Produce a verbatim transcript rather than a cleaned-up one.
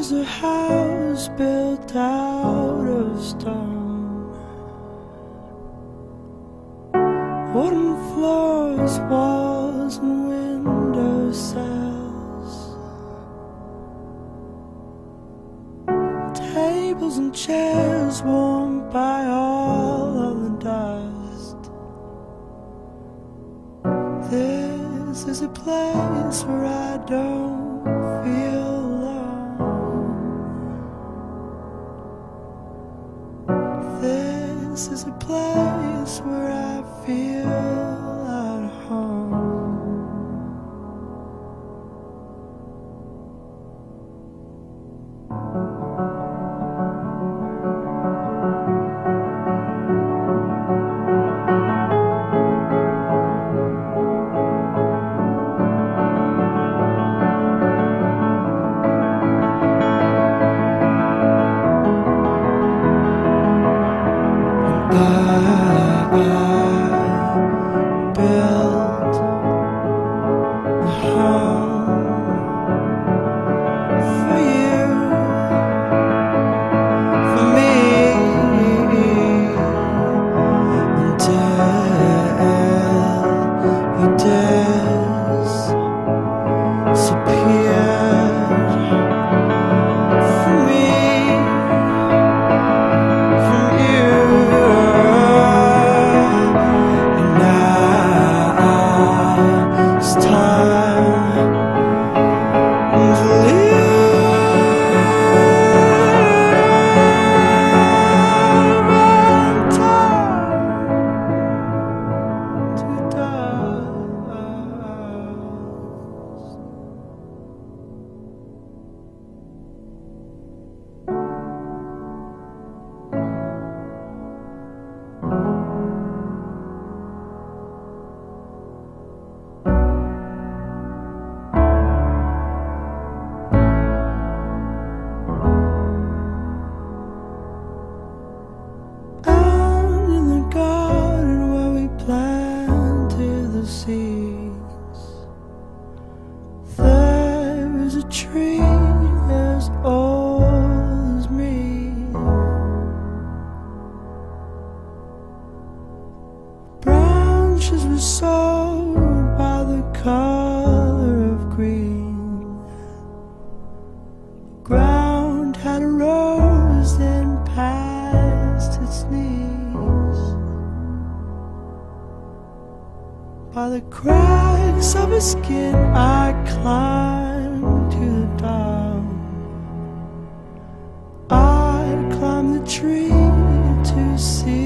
was a house built out of stone, wooden floors, walls and window sills, tables and chairs warmed by all of the dust. This is a place where I don't feel alone. This is a place where I feel at home. I built a home for you, for me, until you disappeared from me, from you. It's time to live and time to there is a tree as old as me. Branches were sold by the color of green. The ground had a rose then past its knees. By the cracks of his skin I climbed to the top. I'd climb the tree to see